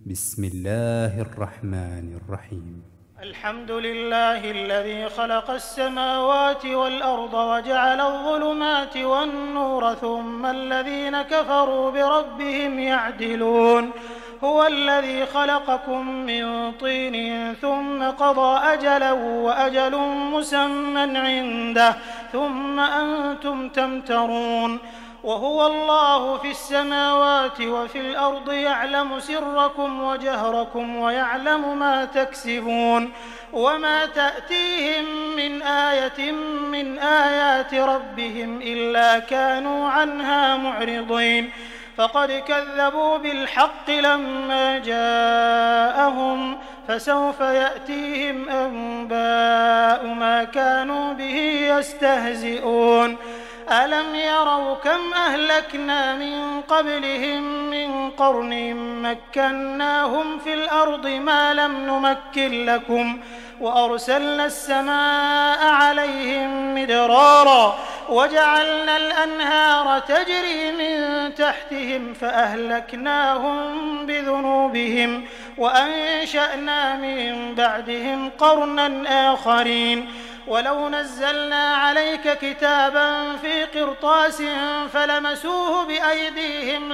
بسم الله الرحمن الرحيم. الحمد لله الذي خلق السماوات والأرض وجعل الظلمات والنور ثم الذين كفروا بربهم يعدلون. هو الذي خلقكم من طين ثم قضى أجلا وأجل مسمى عنده ثم أنتم تمترون. وهو الله في السماوات وفي الأرض يعلم سركم وجهركم ويعلم ما تكسبون. وما تأتيهم من آية من آيات ربهم إلا كانوا عنها معرضين. فقد كذبوا بالحق لما جاءهم فسوف يأتيهم أنباء ما كانوا به يستهزئون. ألم يروا كم أهلكنا من قبلهم من قرن مكناهم في الأرض ما لم نمكن لكم وأرسلنا السماء عليهم مدرارا وجعلنا الأنهار تجري من تحتهم فأهلكناهم بذنوبهم وأنشأنا من بعدهم قرنا آخرين. ولو نزلنا عليك كتابا في قرطاس فلمسوه بأيديهم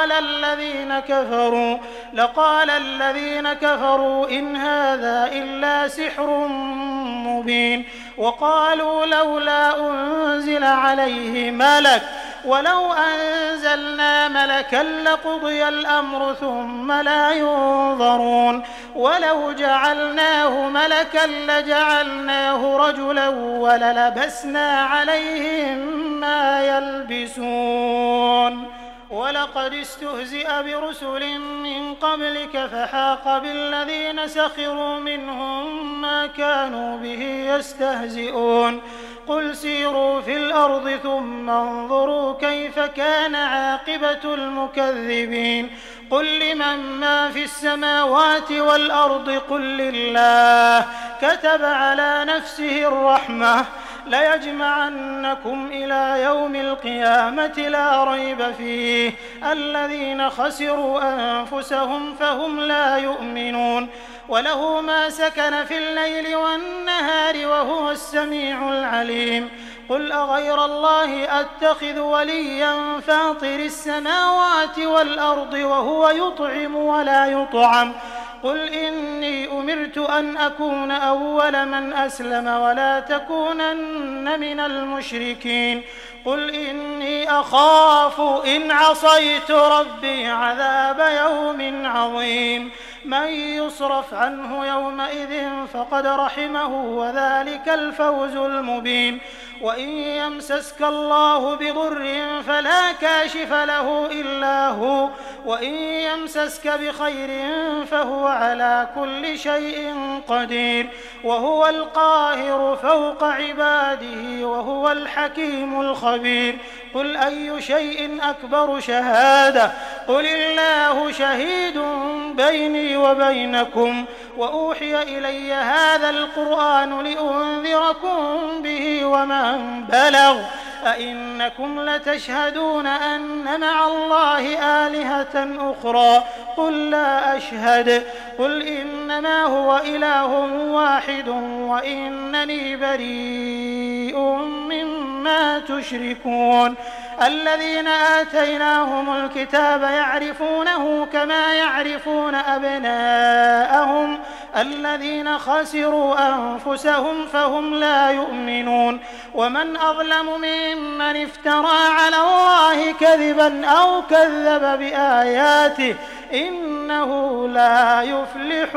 لقال الذين كفروا إن هذا إلا سحر مبين. وقالوا لولا أنزل عليه ملك ولو أنزلنا ملكا لقضي الأمر ثم لا ينظرون. ولو جعلناه ملكا لجعلناه رجلا وللبسنا عليهم ما يلبسون. ولقد استهزئ برسل من قبلك فحاق بالذين سخروا منهم ما كانوا به يستهزئون. قل سيروا في الأرض ثم انظروا كيف كان عاقبة المكذبين. قل لمن ما في السماوات والأرض قل لله كتب على نفسه الرحمة ليجمعنكم إلى يوم القيامة لا ريب فيه الذين خسروا أنفسهم فهم لا يؤمنون. وله ما سكن في الليل والنهار وهو السميع العليم. قل أغير الله أتخذ وليا فاطر السماوات والأرض وهو يطعم ولا يطعم. قل إني أمرت أن أكون أول من أسلم ولا تكونن من المشركين. قل إني أخاف إن عصيت ربي عذاب يوم عظيم. من يصرف عنه يومئذ فقد رحمه وذلك الفوز المبين. وإن يمسسك الله بضر فلا كاشف له إلا هو وإن يمسسك بخير فهو على كل شيء قدير. وهو القاهر فوق عباده وهو الحكيم الخبير. قل أي شيء أكبر شهادة قل الله شهيد بيني وبينكم وأوحي إلي هذا القرآن لأنذركم به ومن بلغ أئنكم لتشهدون أن مع الله آلهة أخرى قل لا أشهد قل إنما هو إله واحد وإنني بريء مما تشركون. الذين آتيناهم الكتاب يعرفونه كما يعرفون أبناءهم الذين خسروا أنفسهم فهم لا يؤمنون. ومن أظلم ممن افترى على الله كذبا أو كذب بآياته إنه لا يفلح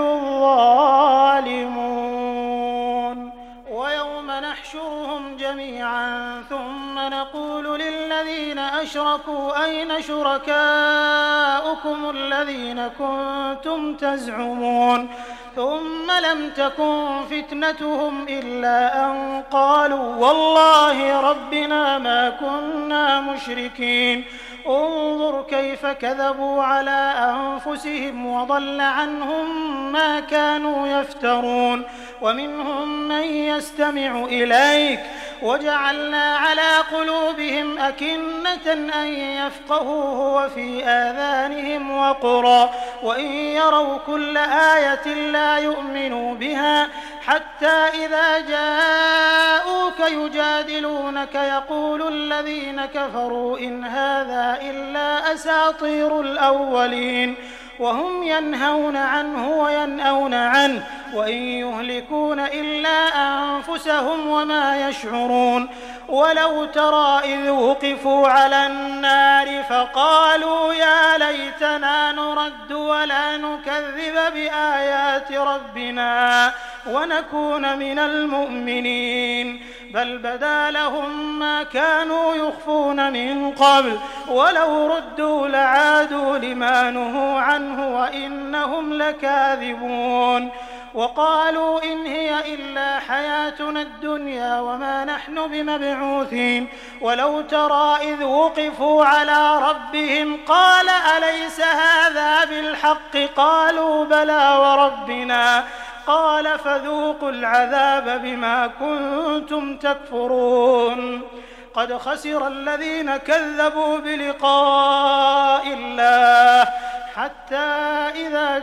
الظالمون. ويوم نحشرهم جميعا ثم نقول للذين أشركوا أين شركاؤكم الذين كنتم تزعمون ثم لم تكن فتنتهم إلا أن قالوا والله ربنا ما كنا مشركين. انظر كيف كذبوا على أنفسهم وضل عنهم ما كانوا يفترون ومنهم من يستمع إليك وجعلنا على قلوبهم أكنة أن يفقهوه وفي آذانهم وقرا وإن يروا كل آية لا يؤمنوا بها حتى إذا جاءوك يجادلونك يقول الذين كفروا إن هذا إلا أساطير الأولين وهم ينهون عنه وينأون عنه وإن يهلكون إلا أنفسهم وما يشعرون ولو ترى إذ وقفوا على النار فقالوا يا ليتنا نرد ولا نكذب بآيات ربنا ونكون من المؤمنين بل بدا لهم ما كانوا يخفون من قبل ولو ردوا لعادوا لما نهوا عنه وإنهم لكاذبون وقالوا إن هي إلا حياتنا الدنيا وما نحن بمبعوثين ولو ترى إذ وقفوا على ربهم قال أليس هذا بالحق قالوا بلى وربنا قال فذوقوا العذاب بما كنتم تكفرون قد خسر الذين كذبوا بلقاء الله حتى إذا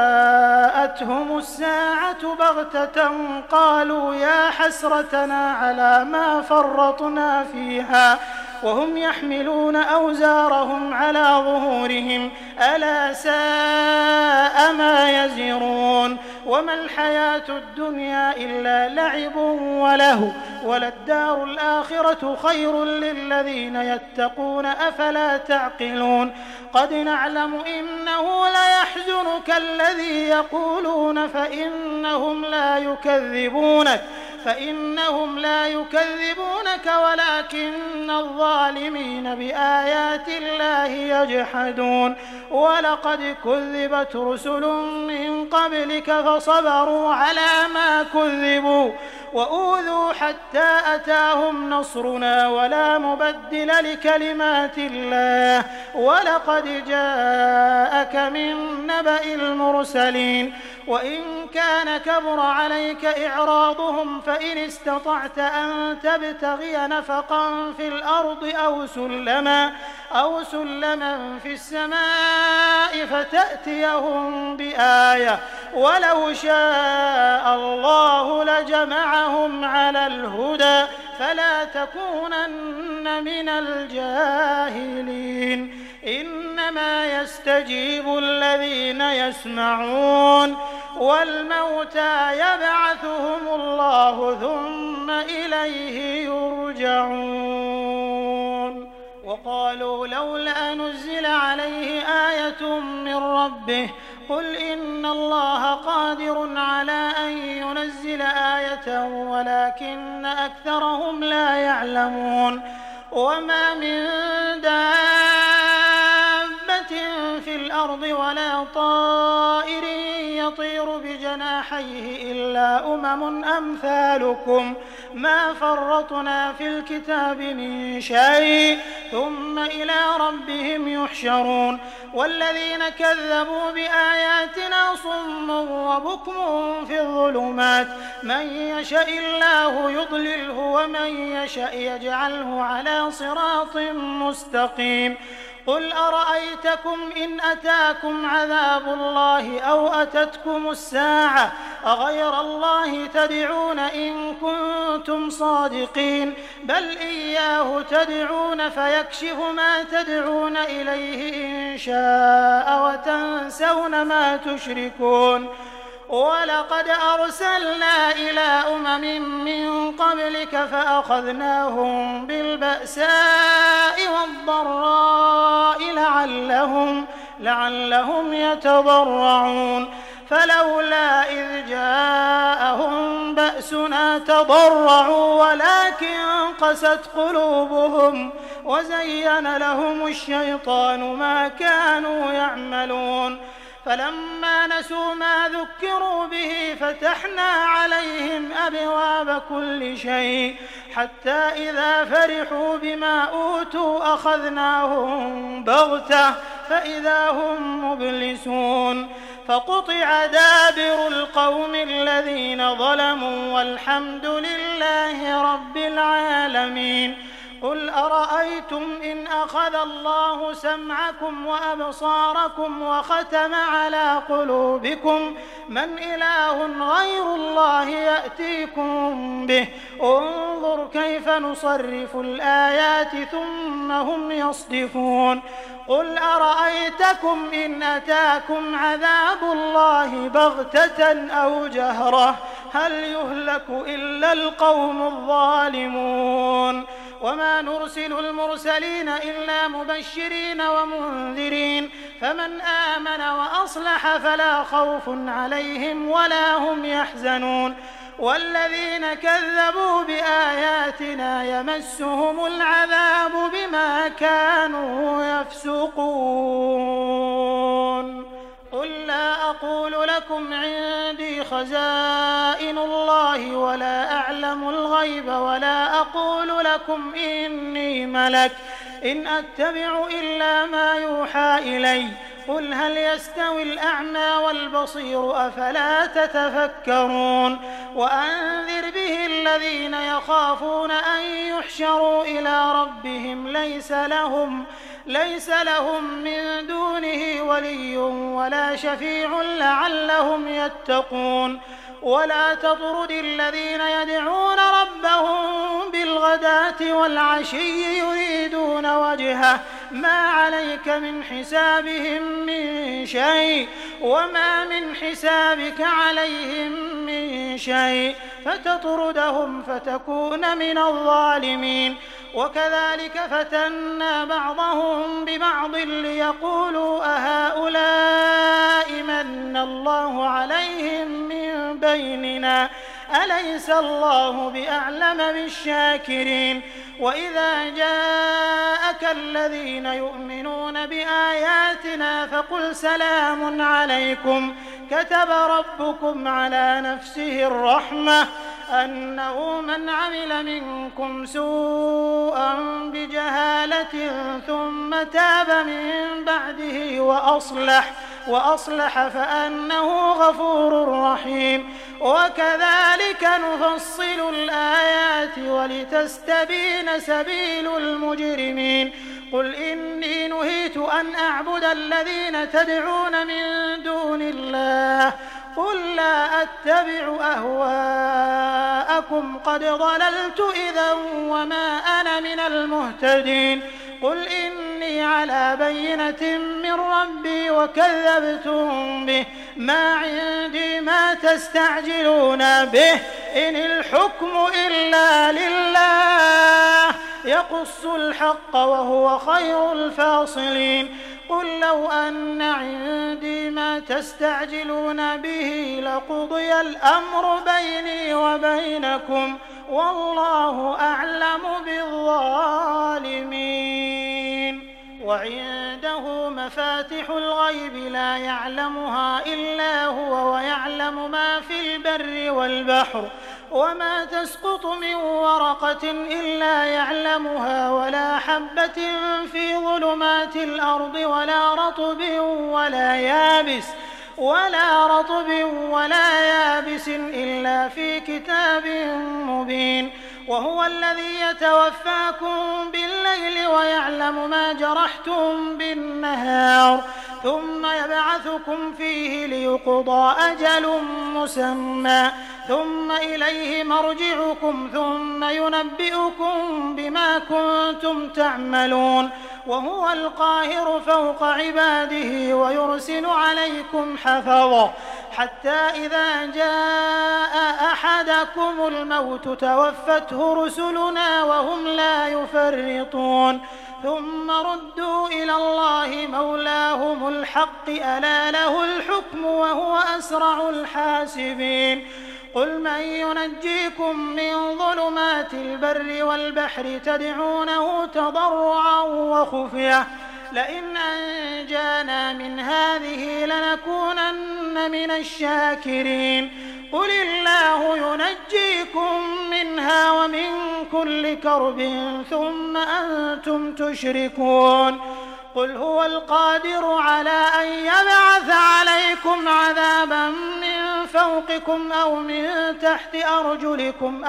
جاءتهم الساعة بغتة قالوا يا حسرتنا على ما فرطنا فيها وهم يحملون أوزارهم على ظهورهم ألا ساء ما يزرون وما الحياة الدنيا إلا لعب وله وللدار الآخرة خير للذين يتقون أفلا تعقلون قد نعلم إنه ليحزنك الذي يقولون فإنهم لا يكذبونك ولكن الظالمين بآيات الله يجحدون ولقد كذبت رسل من قبلك فصبروا على ما كذبوا وأوذوا حتى أتاهم نصرنا ولا مبدل لكلمات الله ولقد جاءك من نبأ المرسلين وإن كان كبر عليك إعراضهم فإن استطعت أن تبتغي نفقا في الأرض أو سلما في السماء فتأتيهم بآية ولو شاء الله لجمعهم على الهدى فلا تكونن من الجاهلين إنما يستجيب الذين يسمعون والموتى يبعثهم الله ثم إليه يرجعون وقالوا لولا نزل عليه آية من ربه قل إن الله قادر على أن ينزل آية ولكن أكثرهم لا يعلمون وما من دابة في الأرض ولا طائر يطير بجناحيه إلا أمم أمثالكم ما فرطنا في الكتاب من شيء ثم إلى ربهم يحشرون والذين كذبوا بآياتنا صم وبكم في الظلمات من يشاء الله يضلله ومن يشاء يجعله على صراط مستقيم قل أرأيتكم إن أتاكم عذاب الله أو أتتكم الساعة أغير الله تدعون إن كنتم صادقين بل إياه تدعون فيكشف ما تدعون إليه إن شاء وتنسون ما تشركون ولقد أرسلنا إلى أمم من قبلك فأخذناهم بالبأساء والضراء لعلهم يتضرعون فلولا إذ جاءهم بأسنا تضرعوا ولكن قست قلوبهم وزين لهم الشيطان ما كانوا يعملون فلما نسوا ما ذكروا به فتحنا عليهم أبواب كل شيء حتى إذا فرحوا بما أوتوا أخذناهم بغتة فإذا هم مبلسون فقطع دابر القوم الذين ظلموا والحمد لله رب العالمين. قل أرأيتم إن أخذ الله سمعكم وأبصاركم وختم على قلوبكم من إله غير الله يأتيكم به انظر كيف نصرف الآيات ثم هم يصدفون. قل أرأيتكم إن أتاكم عذاب الله بغتة أو جهرة هل يهلك إلا القوم الظالمون. وما نرسل المرسلين إلا مبشرين ومنذرين فمن آمن وأصلح فلا خوف عليهم ولا هم يحزنون. والذين كذبوا بآياتنا يمسهم العذاب بما كانوا يفسقون. قل لا أقول لكم عندي خزائن الله ولا أعلم الغيب ولا أقول لكم إني ملك إن أتبع إلا ما يوحى إلي قل هل يستوي الأعمى والبصير أفلا تتفكرون. وأنذر به الذين يخافون أن يحشروا إلى ربهم ليس لهم من دونه ولي ولا شفيع لعلهم يتقون. ولا تطرد الذين يدعون ربهم بالغداة والعشي يريدون وجهه ما عليك من حسابهم من شيء وما من حسابك عليهم من شيء فتطردهم فتكون من الظالمين. وكذلك فتنا بعضهم ببعض ليقولوا أهؤلاء من الله عليهم من بيننا أليس الله بأعلم بالشاكرين. وإذا جاءك الذين يؤمنون بآياتنا فقل سلام عليكم كتب ربكم على نفسه الرحمة أنه من عمل منكم سوءا بجهالة ثم تاب من بعده وأصلح فأنه غفور رحيم. وكذلك نفصل الآيات ولتستبين سبيل المجرمين. قل إني نهيت أن أعبد الذين تدعون من دون الله قل لا أتبع أهواءكم قد ضللت إذا وما أنا من المهتدين. قل إني على بينة من ربي وكذبتم به ما عندي ما تستعجلون به إن الحكم إلا لله يقص الحق وهو خير الفاصلين. قل لو أن عندي ما تستعجلون به لقضي الأمر بيني وبينكم والله أعلم بالظالمين. وعنده مفاتح الغيب لا يعلمها إلا هو ويعلم ما في البر والبحر وما تسقط من ورقة إلا يعلمها ولا حبة في ظلمات الأرض ولا رطب ولا يابس إلا في كتاب مبين. وهو الذي يتوفاكم بالليل ويعلم ما جرحتم بالنهار ثم يبعثكم فيه ليقضى أجل مسمى ثم إليه مرجعكم ثم ينبئكم بما كنتم تعملون. وهو القاهر فوق عباده ويرسل عليكم حفظا حتى إذا جاء أحدكم الموت توفته رسلنا وهم لا يفرطون ثم ردوا إلى الله مولاهم الحق ألا له الحكم وهو أسرع الحاسبين. قل من ينجيكم من ظلمات البر والبحر تدعونه تضرعا وخفية لئن أنجانا من هذه لنكونن من الشاكرين. قل الله ينجيكم منها ومن كل كرب ثم أنتم تشركون قل هو القادر على أن يبعث عليكم عذابا من فوقكم أو من تحت أرجلكم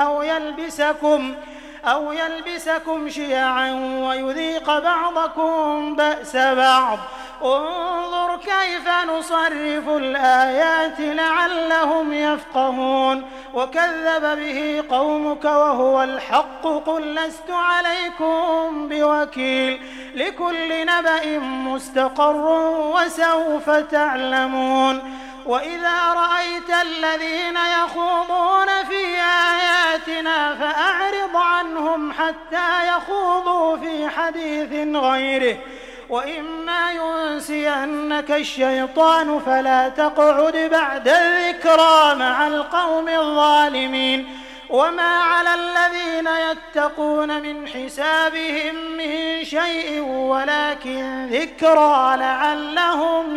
أو يلبسكم شيعا ويذيق بعضكم بأس بعض انظر كيف نصرف الآيات لعلهم يفقهون وكذب به قومك وهو الحق قل لست عليكم بوكيل لكل نبأ مستقر وسوف تعلمون وإذا رأيت الذين يخوضون في آياتنا فأعرض عنهم حتى يخوضوا في حديث غيره وإما ينسينك الشيطان فلا تقعد بعد الذكرى مع القوم الظالمين وما على الذين يتقون من حسابهم من شيء ولكن ذكرى لعلهم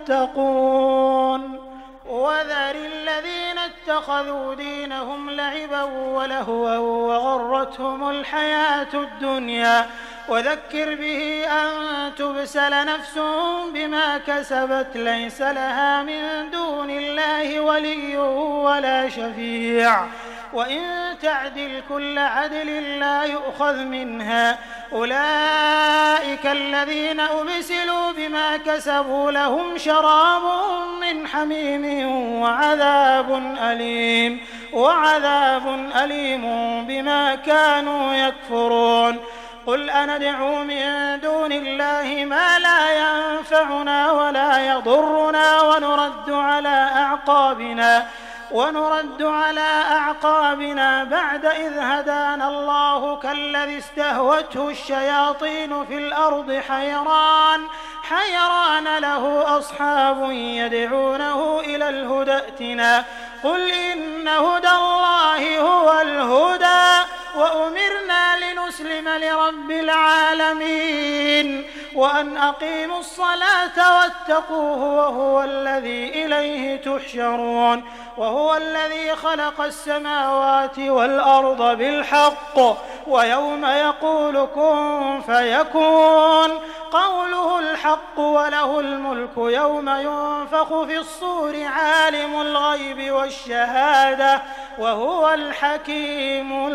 يتقون وذر الذين اتخذوا دينهم لعبا ولهوا وغرتهم الحياة الدنيا وذكر به أن تبسل نفس بما كسبت ليس لها من دون الله ولي ولا شفيع وإن تعدل كل عدل لا يؤخذ منها أولئك الذين أبسلوا بما كسبوا لهم شراب من حميم وعذاب أليم بما كانوا يكفرون قل أندعو من دون الله ما لا ينفعنا ولا يضرنا ونرد على أعقابنا بعد إذ هدانا الله كالذي استهوته الشياطين في الأرض حيران له أصحاب يدعونه إلى الهدى ائتنا قل إن هدى الله هو الهدى وأمرنا لنسلم لرب العالمين وأن أقيموا الصلاة واتقوه وهو الذي إليه تحشرون وهو الذي خلق السماوات والأرض بالحق ويوم يقول كن فيكون قوله الحق وله الملك يوم ينفخ في الصور عالم الغيب والشهادة وهو الحكيم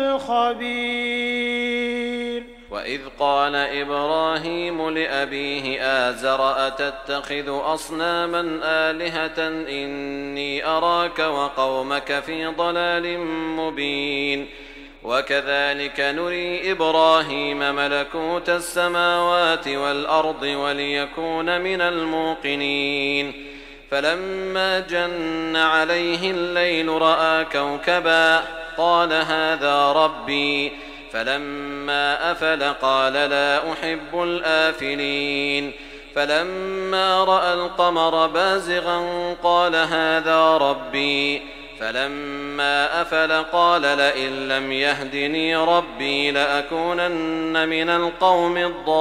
الخبير وإذ قال إبراهيم لأبيه آزر أتتخذ أصناما آلهة إني أراك وقومك في ضلال مبين وكذلك نري إبراهيم ملكوت السماوات والأرض وليكون من الموقنين فلما جن عليه الليل رأى كوكبا قال هذا ربي فلما أفل قال لا أحب الآفلين فلما رأى القمر بازغا قال هذا ربي فلما أفل قال لئن لم يهدني ربي لأكونن من القوم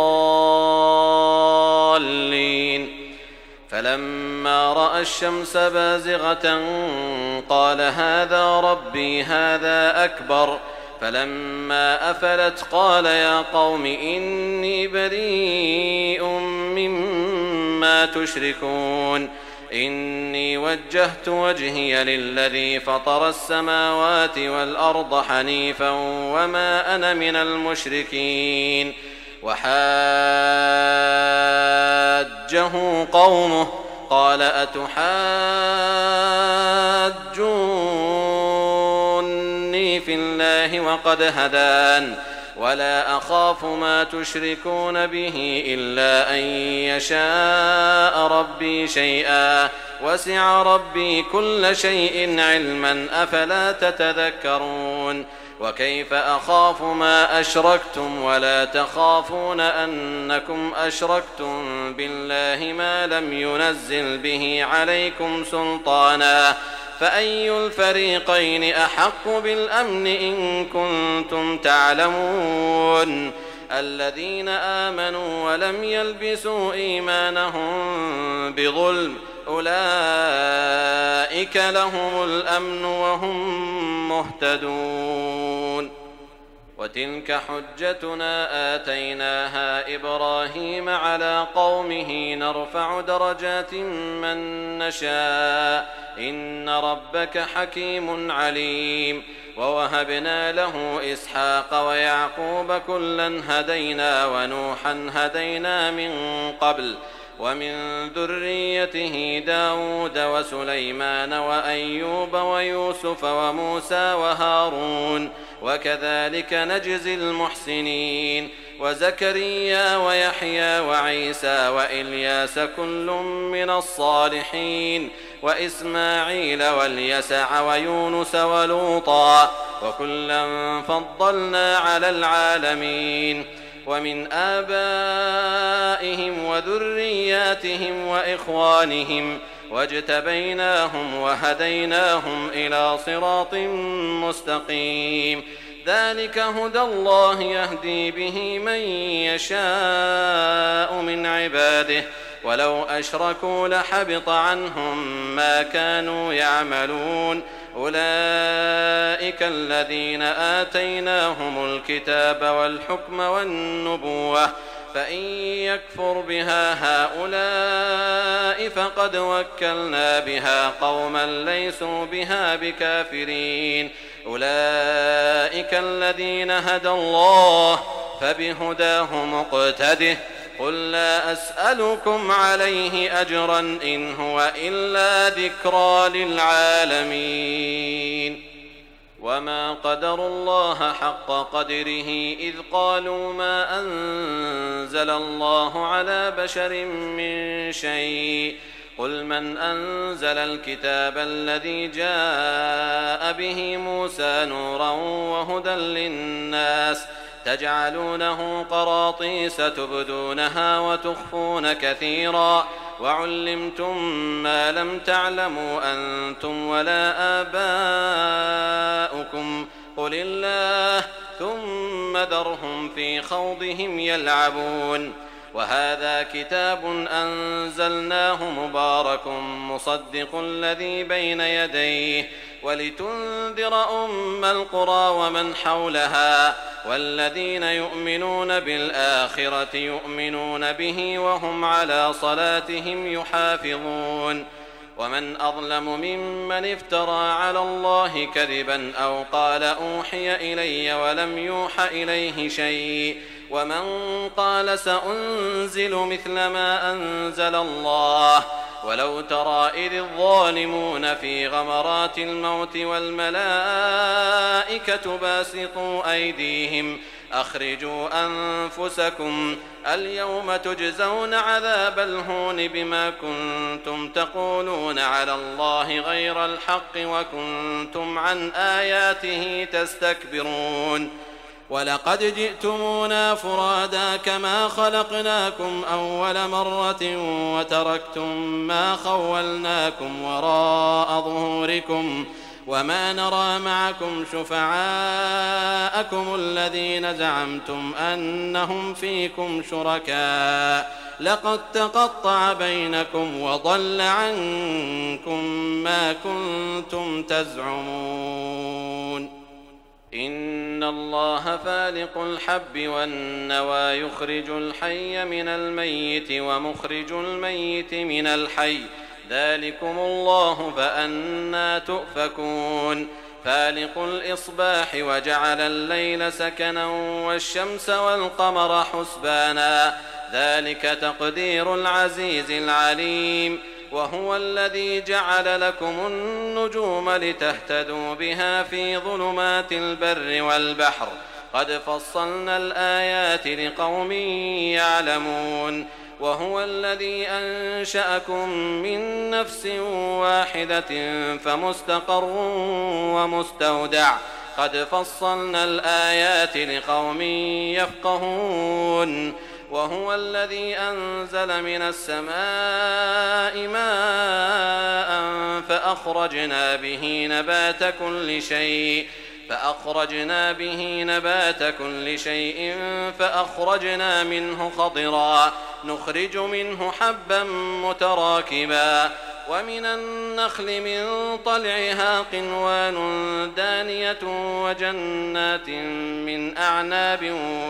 الضالين فلما رأى الشمس بازغة قال هذا ربي هذا أكبر فلما أفلت قال يا قوم إني بريء مما تشركون إني وجهت وجهي للذي فطر السماوات والأرض حنيفا وما أنا من المشركين وحاجه قومه قال أتحاجوني في الله وقد هدان ولا أخاف ما تشركون به إلا أن يشاء ربي شيئا وسع ربي كل شيء علما أفلا تتذكرون وكيف أخاف ما أشركتم ولا تخافون أنكم أشركتم بالله ما لم ينزل به عليكم سلطانا فأي الفريقين أحق بالأمن إن كنتم تعلمون الذين آمنوا ولم يلبسوا إيمانهم بظلم أولئك أولئك لهم الأمن وهم مهتدون. وتلك حجتنا آتيناها إبراهيم على قومه نرفع درجات من نشاء إن ربك حكيم عليم. ووهبنا له إسحاق ويعقوب كلا هدينا ونوحا هدينا من قبل ومن ذريته داود وسليمان وأيوب ويوسف وموسى وهارون وكذلك نجزي المحسنين. وزكريا ويحيى وعيسى وإلياس كل من الصالحين وإسماعيل واليسع ويونس ولوطا وكلا فضلنا على العالمين. ومن آبائهم وذرياتهم وإخوانهم واجتبيناهم وهديناهم إلى صراط مستقيم. ذلك هدى الله يهدي به من يشاء من عباده ولو أشركوا لحبط عنهم ما كانوا يعملون. أولئك الذين آتيناهم الكتاب والحكم والنبوة فإن يكفر بها هؤلاء فقد وكلنا بها قوما ليسوا بها بكافرين. أولئك الذين هدى الله فبهداه مقتده. قل لا أسألكم عليه أجرا إن هو إلا ذكرى للعالمين. وما قدروا الله حق قدره إذ قالوا ما أنزل الله على بشر من شيء. قل من أنزل الكتاب الذي جاء به موسى نورا وهدى للناس تجعلونه قراطيس تبدونها وتخفون كثيرا وعلمتم ما لم تعلموا أنتم ولا آباؤكم قل الله ثم ذرهم في خوضهم يلعبون. وهذا كتاب أنزلناه مبارك مصدق الذي بين يديه ولتنذر أم القرى ومن حولها والذين يؤمنون بالآخرة يؤمنون به وهم على صلاتهم يحافظون. ومن أظلم ممن افترى على الله كذبا أو قال أوحي إلي ولم يوح إليه شيء ومن قال سأنزل مثل ما أنزل الله. ولو ترى إذ الظالمون في غمرات الموت والملائكة باسطوا أيديهم أخرجوا أنفسكم اليوم تجزون عذاب الهون بما كنتم تقولون على الله غير الحق وكنتم عن آياته تستكبرون. ولقد جئتمونا فرادا كما خلقناكم أول مرة وتركتم ما خولناكم وراء ظهوركم وما نرى معكم شفعاءكم الذين زعمتم أنهم فيكم شركاء لقد تقطع بينكم وضل عنكم ما كنتم تزعمون. إن الله فالق الحب والنوى يخرج الحي من الميت ومخرج الميت من الحي ذلكم الله فأنى تؤفكون. فالق الإصباح وجعل الليل سكنا والشمس والقمر حسبانا ذلك تقدير العزيز العليم. وهو الذي جعل لكم النجوم لتهتدوا بها في ظلمات البر والبحر قد فصلنا الآيات لقوم يعلمون. وهو الذي أنشأكم من نفس واحدة فمستقر ومستودع قد فصلنا الآيات لقوم يفقهون. وهو الذي أنزل من السماء ماء فأخرجنا به نبات كل شيء فأخرجنا منه خضرا نخرج منه حبا متراكبا ومن النخل من طلعها قنوان دانية وجنات من أعناب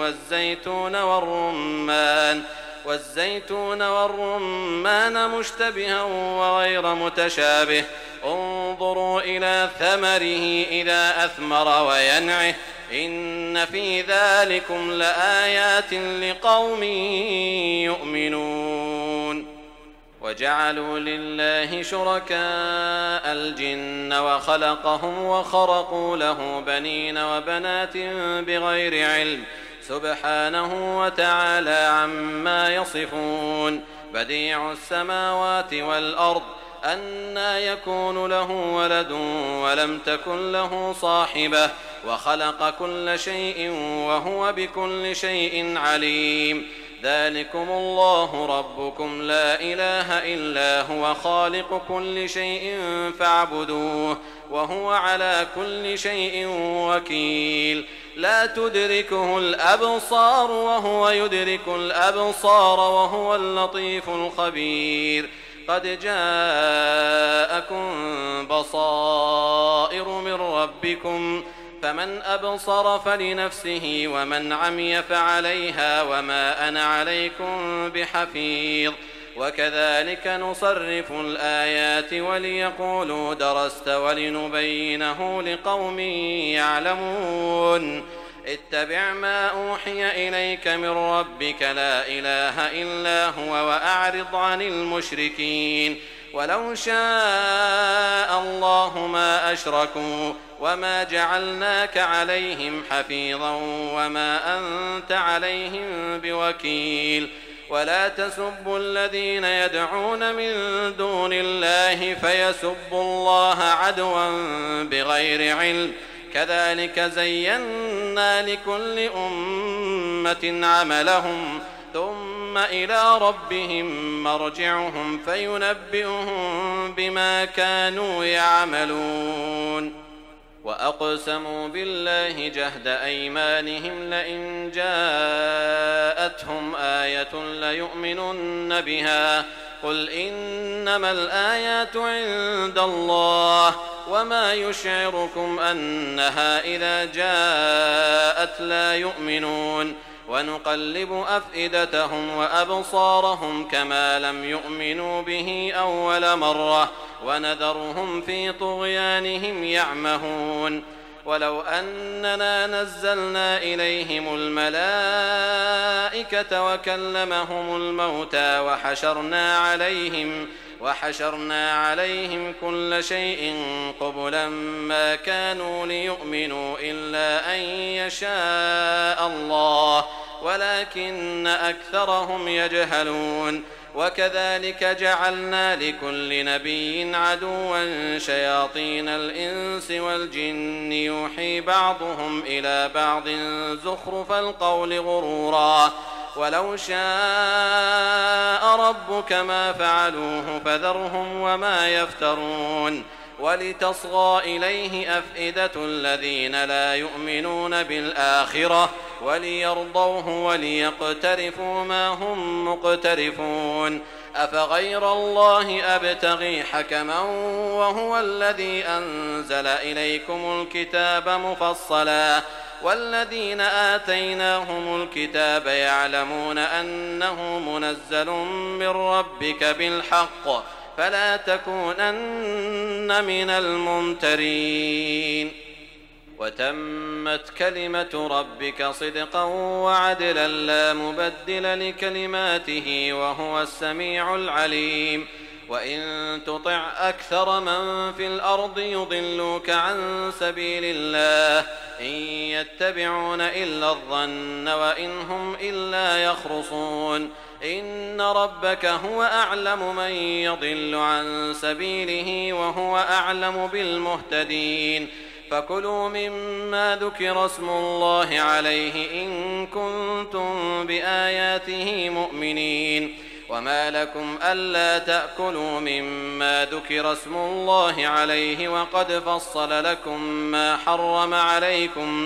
والزيتون والرمان مشتبها وغير متشابه انظروا إلى ثمره إذا أثمر وينعه إن في ذلكم لآيات لقوم يؤمنون. وجعلوا لله شركاء الجن وخلقهم وخرقوا له بنين وبنات بغير علم سبحانه وتعالى عما يصفون. بديع السماوات والأرض أنى يكون له ولد ولم تكن له صاحبة وخلق كل شيء وهو بكل شيء عليم. ذلكم الله ربكم لا إله إلا هو خالق كل شيء فاعبدوه وهو على كل شيء وكيل. لا تدركه الأبصار وهو يدرك الأبصار وهو اللطيف الخبير. قد جاءكم بصائر من ربكم فمن أبصر فلنفسه ومن عمي فعليها وما أنا عليكم بحفيظ. وكذلك نصرف الآيات وليقولوا درست ولنبينه لقوم يعلمون. اتبع ما أوحي إليك من ربك لا إله إلا هو وأعرض عن المشركين. ولو شاء الله ما أشركوا وما جعلناك عليهم حفيظا وما أنت عليهم بوكيل. ولا تسبوا الذين يدعون من دون الله فيسبوا الله عدوا بغير علم كذلك زينا لكل أمة عملهم ثم إلى ربهم مرجعهم فينبئهم بما كانوا يعملون. وأقسموا بالله جهد أيمانهم لئن جاءتهم آية ليؤمنن بها قل إنما الآيات عند الله وما يشعركم أنها إذا جاءت لا يؤمنون. ونقلب أفئدتهم وأبصارهم كما لم يؤمنوا به أول مرة ونذرهم في طغيانهم يعمهون. ولو أننا نزلنا إليهم الملائكة وكلمهم الموتى وحشرنا عليهم كل شيء قبلا ما كانوا ليؤمنوا إلا أن يشاء الله ولكن أكثرهم يجهلون. وكذلك جعلنا لكل نبي عدوا شياطين الإنس والجن يوحي بعضهم إلى بعض زخرف القول غرورا ولو شاء ربك ما فعلوه فذرهم وما يفترون. ولتصغى إليه أفئدة الذين لا يؤمنون بالآخرة وليرضوه وليقترفوا ما هم مقترفون. أفغير الله أبتغي حكما وهو الذي أنزل إليكم الكتاب مفصلا والذين آتيناهم الكتاب يعلمون أنه منزل من ربك بالحق فلا تكونن من الممترين. وتمت كلمة ربك صدقا وعدلا لا مبدل لكلماته وهو السميع العليم. وإن تطع أكثر من في الأرض يضلوك عن سبيل الله إن يتبعون إلا الظن وإن هم إلا يخرصون. إن ربك هو أعلم من يضل عن سبيله وهو أعلم بالمهتدين. فكلوا مما ذكر اسم الله عليه إن كنتم بآياته مؤمنين. وما لكم ألا تأكلوا مما ذكر اسم الله عليه وقد فصل لكم ما حرم عليكم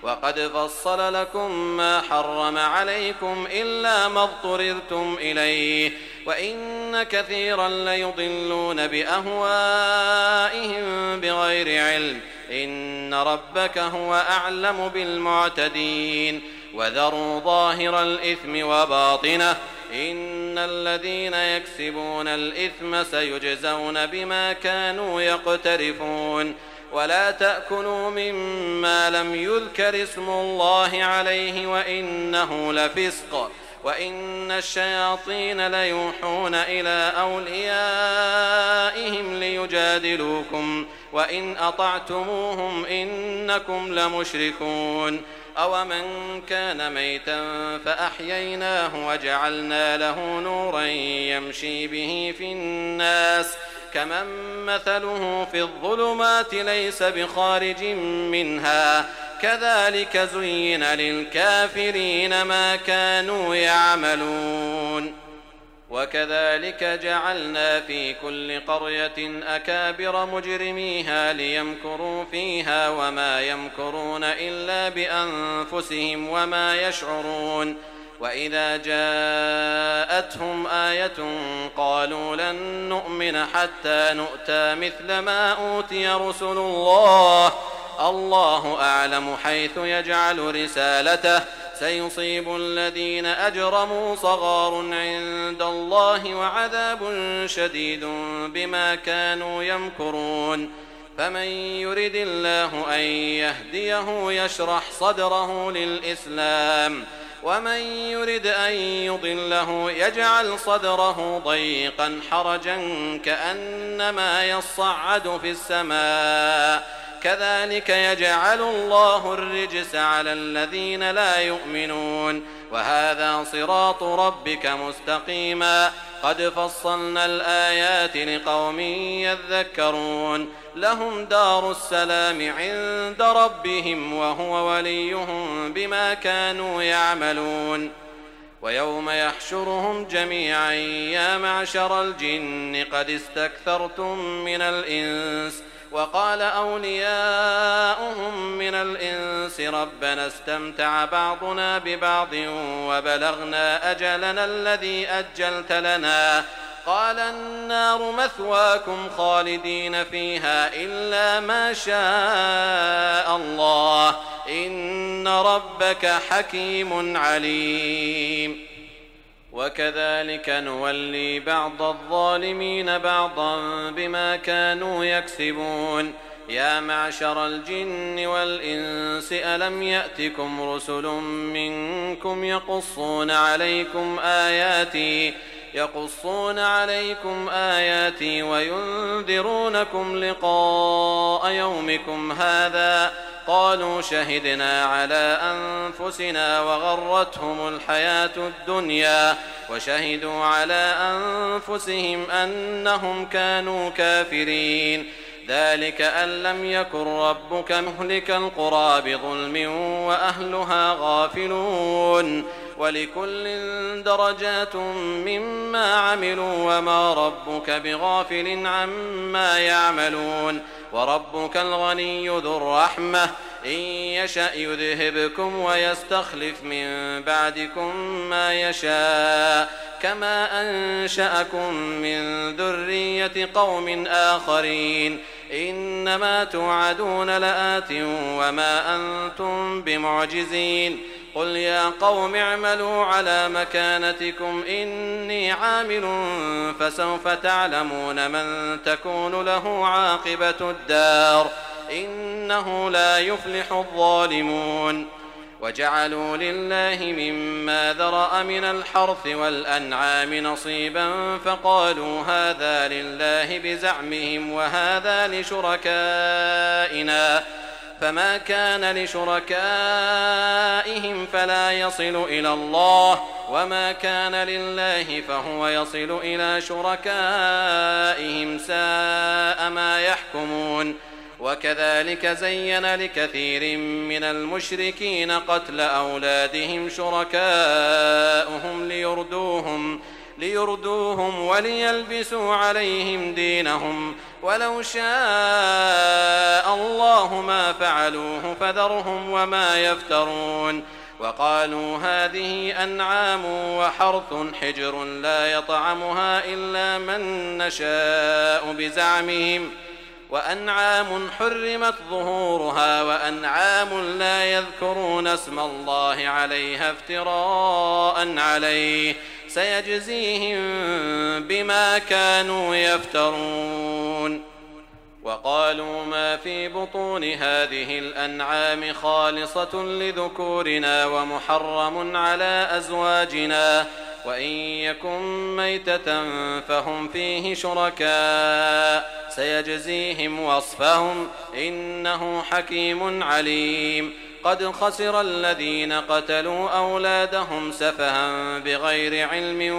وقد فصل لكم ما حرم عليكم إلا ما اضطررتم إليه وإن كثيرا ليضلون بأهوائهم بغير علم إن ربك هو أعلم بالمعتدين وذروا ظاهر الإثم وباطنه إن الذين يكسبون الإثم سيجزون بما كانوا يقترفون ولا تأكلوا مما لم يذكر اسم الله عليه وإنه لفسق وإن الشياطين ليوحون إلى أوليائهم ليجادلوكم وإن أطعتموهم إنكم لمشركون أومن كان ميتا فأحييناه وجعلنا له نورا يمشي به في الناس كمن مثله في الظلمات ليس بخارج منها كذلك زين للكافرين ما كانوا يعملون وكذلك جعلنا في كل قرية أكابر مجرميها ليمكروا فيها وما يمكرون إلا بأنفسهم وما يشعرون وإذا جاءتهم آية قالوا لن نؤمن حتى نؤتى مثل ما أوتي رسل الله أعلم حيث يجعل رسالته سيصيب الذين أجرموا صغار عند الله وعذاب شديد بما كانوا يمكرون فمن يرد الله أن يهديه يشرح صدره للإسلام ومن يرد أن يضله يجعل صدره ضيقا حرجا كأنما يصعد في السماء كذلك يجعل الله الرجس على الذين لا يؤمنون وهذا صراط ربك مستقيما قد فصلنا الآيات لقوم يذكرون لهم دار السلام عند ربهم وهو وليهم بما كانوا يعملون ويوم يحشرهم جميعا يا معشر الجن قد استكثرتم من الإنس وقال أولياؤهم من الإنس ربنا استمتع بعضنا ببعض وبلغنا أجلنا الذي أجلت لنا قال النار مثواكم خالدين فيها إلا ما شاء الله إن ربك حكيم عليم وكذلك نولي بعض الظالمين بعضا بما كانوا يكسبون يا معشر الجن والإنس ألم يأتكم رسل منكم يقصون عليكم آياتي وينذرونكم لقاء يومكم هذا قالوا شهدنا على أنفسنا وغرتهم الحياة الدنيا وشهدوا على أنفسهم أنهم كانوا كافرين ذلك أن لم يكن ربك مهلك القرى بظلم وأهلها غافلون ولكل درجات مما عملوا وما ربك بغافل عما يعملون وربك الغني ذو الرحمة إن يشأ يذهبكم ويستخلف من بعدكم ما يشاء كما أنشأكم من ذرية قوم آخرين إنما توعدون لآت وما أنتم بمعجزين قل يا قوم اعملوا على مكانتكم إني عامل فسوف تعلمون من تكون له عاقبة الدار إنه لا يفلح الظالمون وجعلوا لله مما ذرأ من الحرث والأنعام نصيبا فقالوا هذا لله بزعمهم وهذا لشركائنا فما كان لشركائهم فلا يصل إلى الله وما كان لله فهو يصل إلى شركائهم ساء ما يحكمون وكذلك زين لكثير من المشركين قتل أولادهم شركاؤهم ليردوهم وليلبسوا عليهم دينهم ولو شاء الله ما فعلوه فذرهم وما يفترون وقالوا هذه أنعام وحرث حجر لا يطعمها إلا من نشاء بزعمهم وأنعام حرمت ظهورها وأنعام لا يذكرون اسم الله عليها افتراء عليه سيجزيهم بما كانوا يفترون وقالوا ما في بطون هذه الأنعام خالصة لذكورنا ومحرم على أزواجنا وإن يكن ميتة فهم فيه شركاء سيجزيهم وصفهم إنه حكيم عليم قد خسر الذين قتلوا أولادهم سفها بغير علم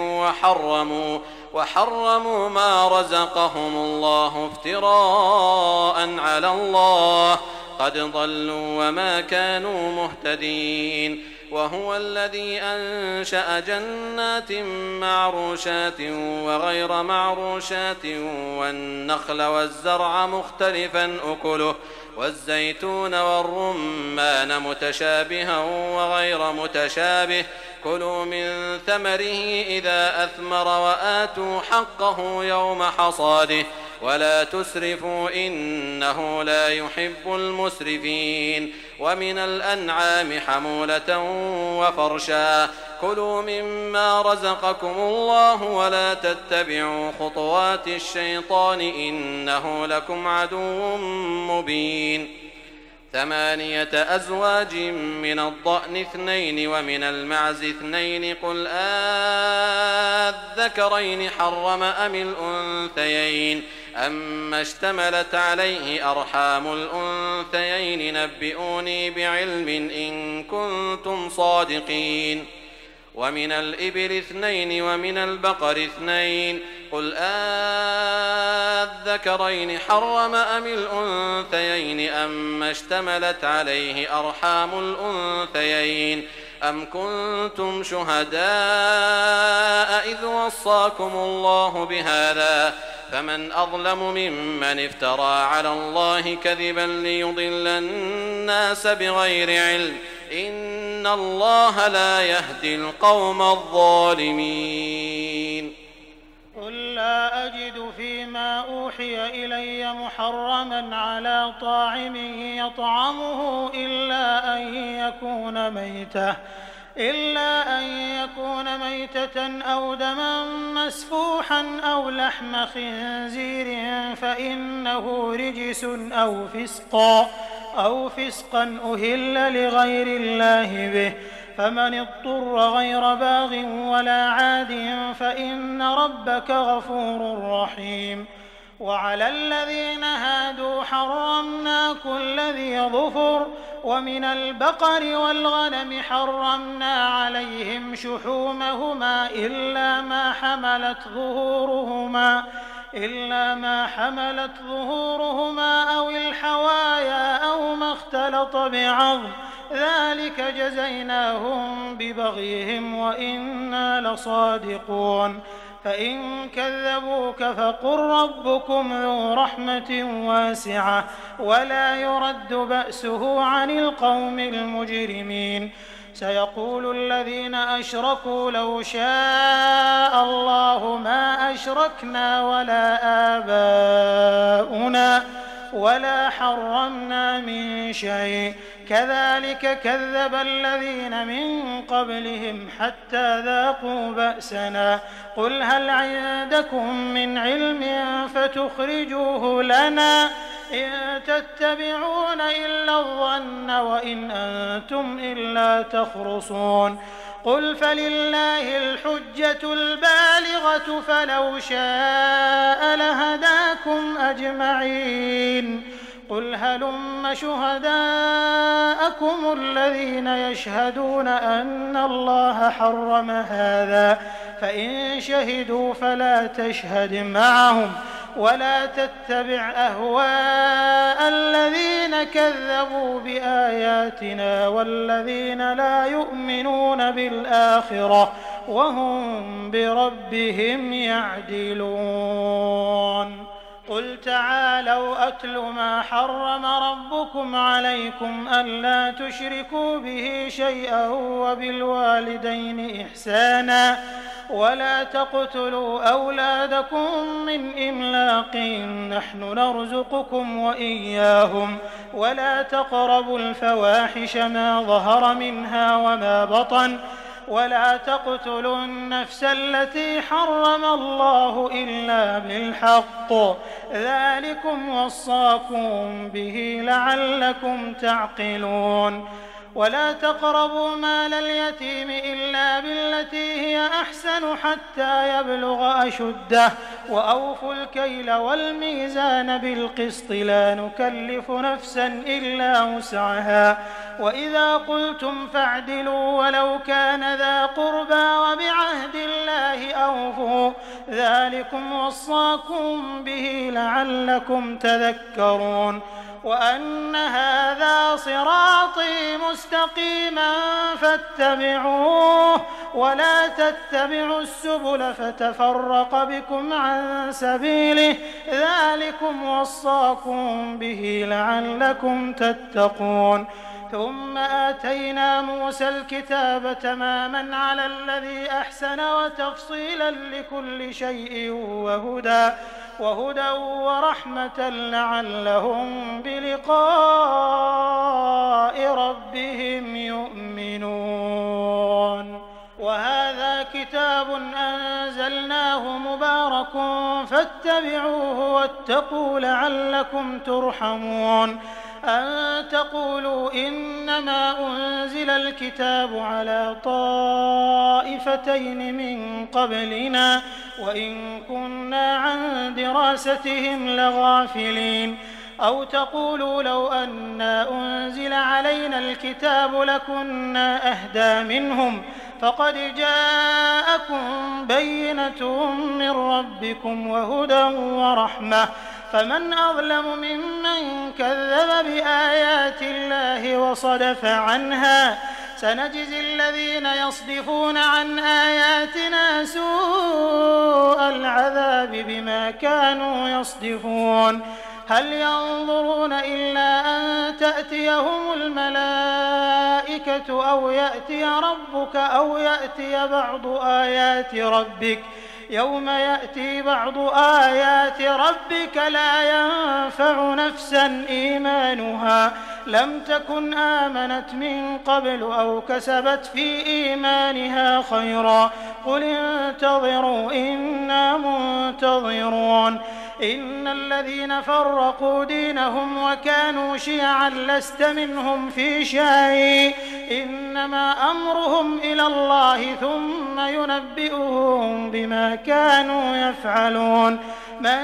وحرموا ما رزقهم الله افتراء على الله قد ضلوا وما كانوا مهتدين وهو الذي أنشأ جنات معروشات وغير معروشات والنخل والزرع مختلفا أكله والزيتون والرمان متشابها وغير متشابه كلوا من ثمره إذا أثمر وآتوا حقه يوم حصاده ولا تسرفوا إنه لا يحب المسرفين ومن الأنعام حمولة وفرشا كلوا مما رزقكم الله ولا تتبعوا خطوات الشيطان إنه لكم عدو مبين 8 أزواج من الضأن 2 ومن المعز 2 قل أذكرين حرم أم الأنثيين أما اشتملت عليه أرحام الأنثيين نبئوني بعلم إن كنتم صادقين ومن الإبل 2 ومن البقر 2 قل أذكرين حرم أم الأنثيين أما اشتملت عليه أرحام الأنثيين أم كنتم شهداء إذ وصاكم الله بهذا فمن أظلم ممن افترى على الله كذبا ليضل الناس بغير علم إن الله لا يهدي القوم الظالمين قل لا أجد فيما أوحي إلي محرما على طاعم يطعمه إلا أن يكون ميتة أو دما مسفوحا أو لحم خنزير فإنه رجس أو فسقا أهل لغير الله به فمن اضطر غير باغ ولا عاد فإن ربك غفور رحيم وعلى الذين هادوا حرمنا كل ذي ظفر ومن البقر والغنم حرمنا عليهم شحومهما إلا ما حملت ظهورهما أو الحوايا أو ما اختلط بعظم ذلك جزيناهم ببغيهم وإنا لصادقون فإن كذبوك فقل ربكم ذو رحمة واسعة ولا يرد بأسه عن القوم المجرمين سيقول الذين أشركوا لو شاء الله ما أشركنا ولا آباؤنا ولا حرمنا من شيء كذلك كذب الذين من قبلهم حتى ذاقوا بأسنا قل هل عندكم من علم فتخرجوه لنا إن تتبعون إلا الظن وإن أنتم إلا تخرصون قل فلله الحجة البالغة فلو شاء لهداكم أجمعين قل هلم شهداءكم الذين يشهدون أن الله حرم هذا فإن شهدوا فلا تشهد معهم ولا تتبع أهواء الذين كذبوا بآياتنا والذين لا يؤمنون بالآخرة وهم بربهم يعدلون. قل تعالوا أتل ما حرم ربكم عليكم ألا تشركوا به شيئا وبالوالدين إحسانا ولا تقتلوا أولادكم من إملاق نحن نرزقكم وإياهم ولا تقربوا الفواحش ما ظهر منها وما بطن ولا تقتلوا النفس التي حرم الله إلا بالحق ذلكم وصاكم به لعلكم تعقلون. ولا تقربوا مال اليتيم إلا بالتي هي أحسن حتى يبلغ أشده وأوفوا الكيل والميزان بالقسط لا نكلف نفسا إلا وسعها وإذا قلتم فاعدلوا ولو كان ذا قربى وبعهد الله أوفوا ذلكم وصاكم به لعلكم تذكرون. وأن هذا صراطي مستقيما فاتبعوه ولا تتبعوا السبل فتفرق بكم عن سبيله ذلكم وصاكم به لعلكم تتقون. ثم آتينا موسى الكتاب تماما على الذي أحسن وتفصيلا لكل شيء وهدى ورحمة لعلهم بلقاء ربهم يؤمنون. وهذا كتاب أنزلناه مبارك فاتبعوه واتقوا لعلكم ترحمون. أن تقولوا إنما أنزل الكتاب على طائفتين من قبلنا وإن كنا عن دراستهم لغافلين أو تقولوا لو أنا أنزل علينا الكتاب لكنا أهدى منهم فقد جاءكم بينة من ربكم وهدى ورحمة فمن أظلم ممن كذب بآيات الله وصدف عنها سنجزي الذين يصدفون عن آياتنا سوء العذاب بما كانوا يصدفون. هل ينظرون إلا أن تأتيهم الملائكة أو يأتي ربك أو يأتي بعض آيات ربك يوم يأتي بعض آيات ربك لا ينفع نفسا إيمانها لم تكن آمنت من قبل أو كسبت في إيمانها خيرا قل انتظروا إنا منتظرون. إن الذين فرقوا دينهم وكانوا شيعا لست منهم في شيء إنما أمرهم إلى الله ثم ينبئهم بما كانوا يفعلون. من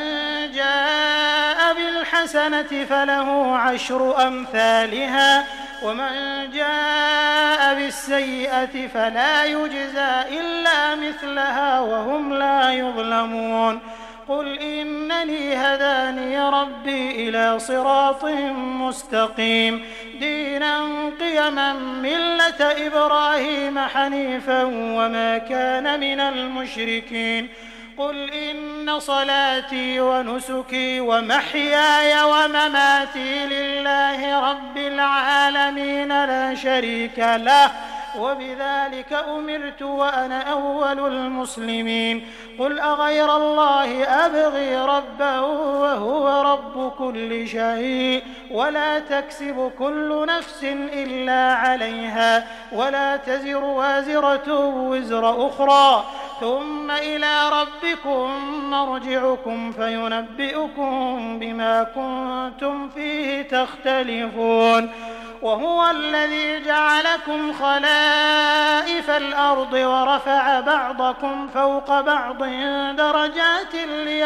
جاء بالحسنة فله 10 أمثالها ومن جاء بالسيئة فلا يجزى إلا مثلها وهم لا يظلمون. قل إنني هداني ربي إلى صراط مستقيم دينا قيما ملة إبراهيم حنيفا وما كان من المشركين. قل إن صلاتي ونسكي ومحياي ومماتي لله رب العالمين لا شريك له وبذلك أمرت وأنا أول المسلمين. قل أغير الله أبغي ربا وهو رب كل شيء ولا تكسب كل نفس إلا عليها ولا تزر وازرة وزر أخرى ثم إلى ربكم مرجعكم فينبئكم بما كنتم فيه تختلفون. وهو الذي جعلكم خلائف الأرض ورفع بعضكم فوق بعض درجات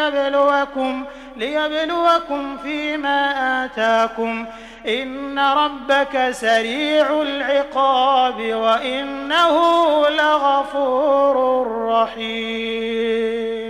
ليبلوكم فيما آتاكم إن ربك سريع العقاب وإنه لغفور رحيم.